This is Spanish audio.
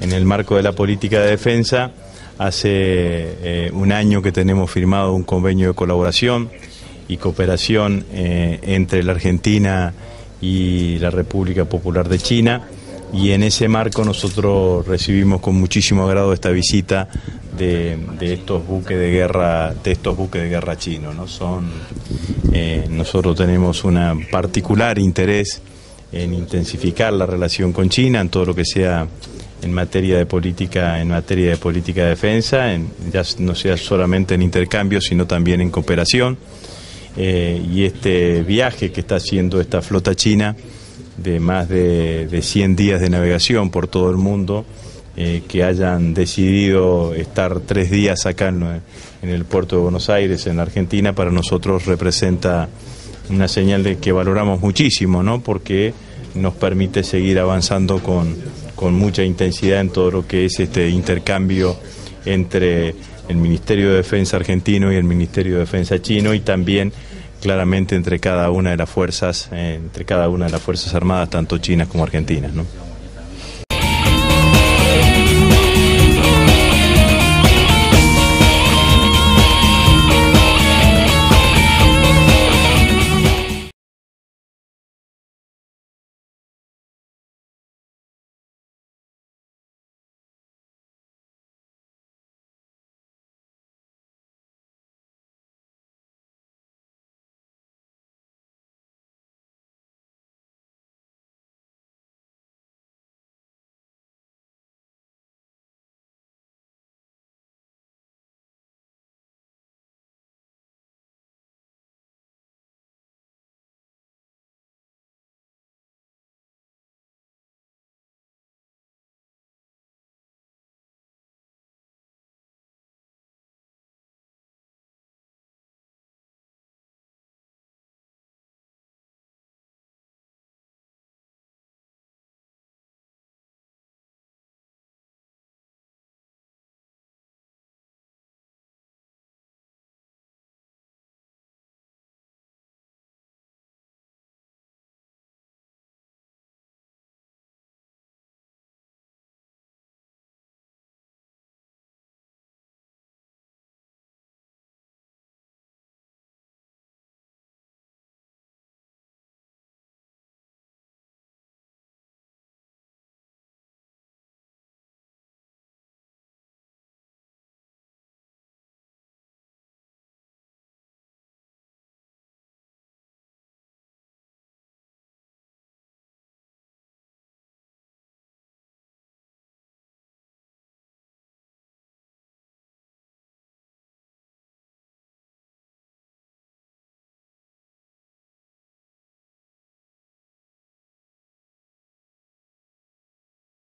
en el marco de la política de defensa, hace un año que tenemos firmado un convenio de colaboración y cooperación entre la Argentina y la República Popular de China, y en ese marco nosotros recibimos con muchísimo agrado esta visita de estos buques de guerra chinos, ¿no? Nosotros tenemos un particular interés en intensificar la relación con China en todo lo que sea en materia de política de defensa, ya no sea solamente en intercambio, sino también en cooperación. Y este viaje que está haciendo esta flota china de más de 100 días de navegación por todo el mundo, que hayan decidido estar 3 días acá en el puerto de Buenos Aires, en la Argentina, para nosotros representa una señal de que valoramos muchísimo, ¿no? Porque nos permite seguir avanzando con mucha intensidad en todo lo que es este intercambio entre el Ministerio de Defensa argentino y el Ministerio de Defensa chino, y también claramente entre cada una de las fuerzas armadas, tanto chinas como argentinas, ¿no?